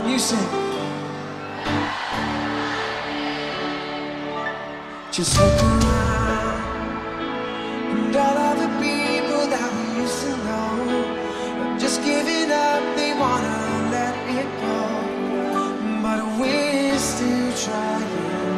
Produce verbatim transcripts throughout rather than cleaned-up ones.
You sing. Just look around, and all of the people that we used to know are just giving up. They wanna let it go, but we're still trying.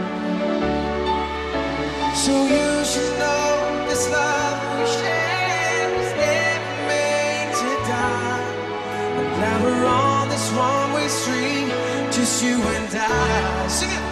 So you should know this love we share was never made to die. And now we're on this one-way street, just you and I. Sing it.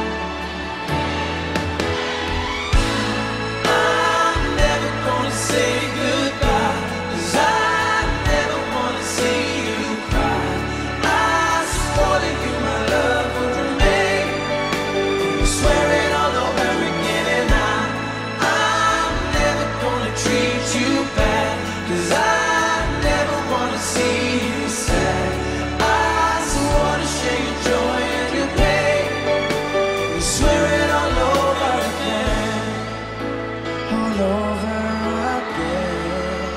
I'm never gonna say goodbye, 'cause I never wanna see you cry. I swore to you my love would remain, and I swear it all over again. And I, I'm never gonna treat you bad, 'cause I never wanna see you sad. I just wanna share your joy and your pain, and swear it all over again, all over again.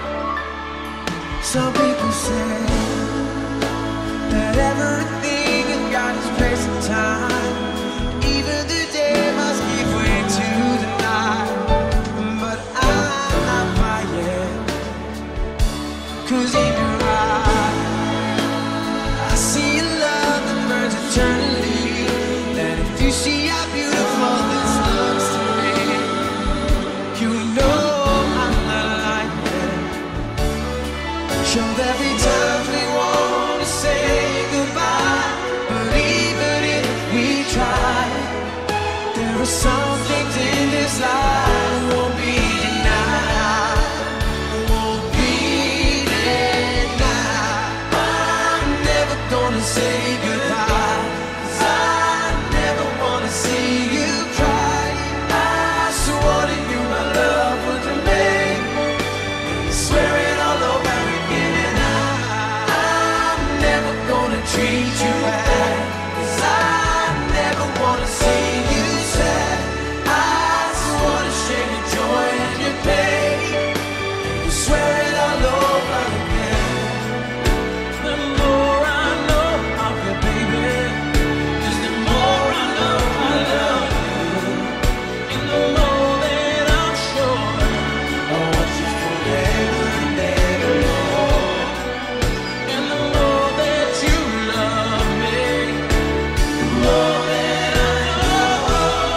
Some people say that everything in God is place and time. Even the day must give way to the night. But I'm not buying, 'cause in your eyes I see a love that burns eternally. And if you see how beautiful this looks to me, you know I'm not like that. Show every time we want to say goodbye, but even if we try, there are some things in this life won't be denied, won't be denied. I'm never gonna say goodbye, 'cause I never wanna see you cry. I swore to you my love would remain, swear it all over again. And I, I'm never gonna treat you bad, 'cause I never wanna see you sad. I just wanna share your joy and your pain, and swear it all over again. The more I know of you, baby, just the more I know I love you. And the more that I'm sure I want you forever and ever more. And the more that you love me, the more that I know.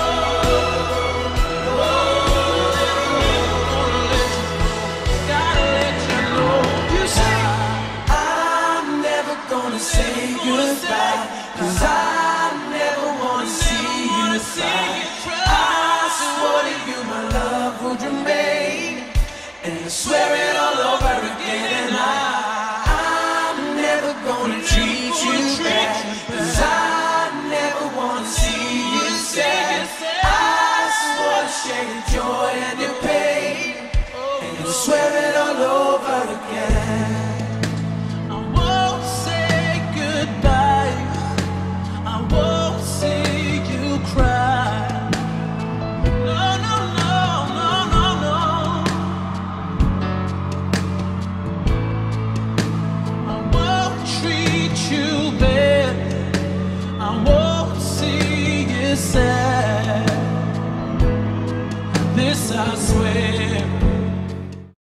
Oh, gotta let you know. You say I'm never gonna say goodbye, 'cause I never wanna see you cry. I swore to you my love would remain, and I swear it all over again. And I, I'm never gonna treat you bad, 'cause I never wanna see you sad. I swore to share your joy and your pain, and I swear it all over again. I won't say goodbye, I won't see you cry. No, no, no, no, no, no. I won't treat you bad, I won't see you sad. This I swear.